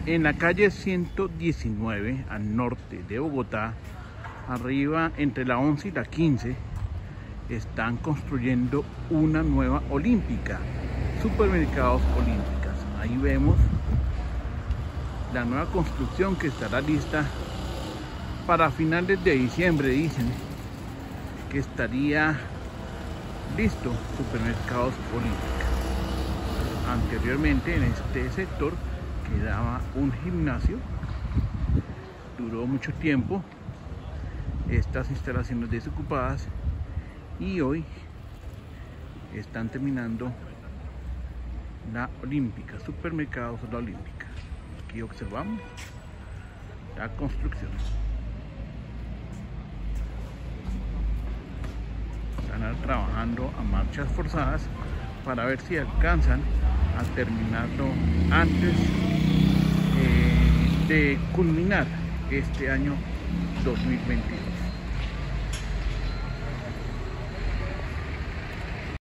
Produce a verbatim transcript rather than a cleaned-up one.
En la calle ciento diecinueve, al norte de Bogotá, arriba entre la once y la quince, están construyendo una nueva olímpica, Supermercados Olímpicas. Ahí vemos la nueva construcción que estará lista para finales de diciembre. Dicen que estaría listo Supermercados Olímpicas. Anteriormente en este sector quedaba un gimnasio, duró mucho tiempo estas instalaciones desocupadas y hoy están terminando la olímpica, Supermercados La Olímpica. Aquí observamos la construcción. Están trabajando a marchas forzadas para ver si alcanzan a terminarlo antes eh, de culminar este año dos mil veintidós.